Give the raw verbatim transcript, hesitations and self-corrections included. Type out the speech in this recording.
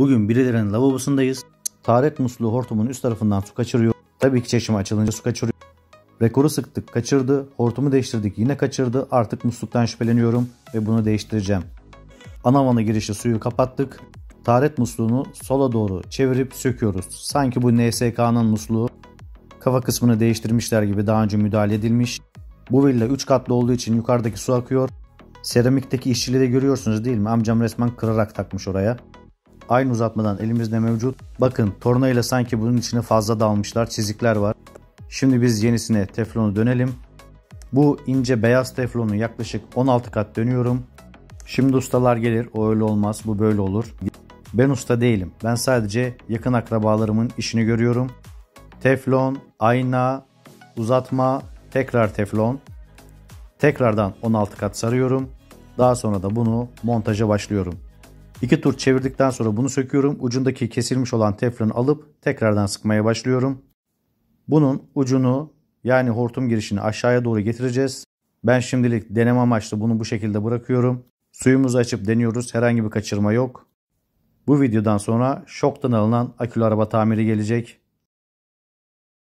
Bugün birilerinin lavabosundayız. Taharet musluğu hortumun üst tarafından su kaçırıyor. Tabii ki çeşme açılınca su kaçırıyor. Rekoru sıktık, kaçırdı. Hortumu değiştirdik, yine kaçırdı. Artık musluktan şüpheleniyorum ve bunu değiştireceğim. Ana vana girişi suyu kapattık. Taharet musluğunu sola doğru çevirip söküyoruz. Sanki bu N S K'nın musluğu. Kafa kısmını değiştirmişler gibi daha önce müdahale edilmiş. Bu villa üç katlı olduğu için yukarıdaki su akıyor. Seramikteki işçiliği de görüyorsunuz değil mi? Amcam resmen kırarak takmış oraya. Aynı uzatmadan elimizde mevcut. Bakın tornayla sanki bunun içine fazla dalmışlar. Çizikler var. Şimdi biz yenisine teflonu dönelim. Bu ince beyaz teflonu yaklaşık on altı kat dönüyorum. Şimdi ustalar gelir. O öyle olmaz. Bu böyle olur. Ben usta değilim. Ben sadece yakın akrabalarımın işini görüyorum. Teflon, ayna, uzatma, tekrar teflon. Tekrardan on altı kat sarıyorum. Daha sonra da bunu montaja başlıyorum. İki tur çevirdikten sonra bunu söküyorum. Ucundaki kesilmiş olan teflonu alıp tekrardan sıkmaya başlıyorum. Bunun ucunu yani hortum girişini aşağıya doğru getireceğiz. Ben şimdilik deneme amaçlı bunu bu şekilde bırakıyorum. Suyumuzu açıp deniyoruz. Herhangi bir kaçırma yok. Bu videodan sonra şoktan alınan akülü araba tamiri gelecek.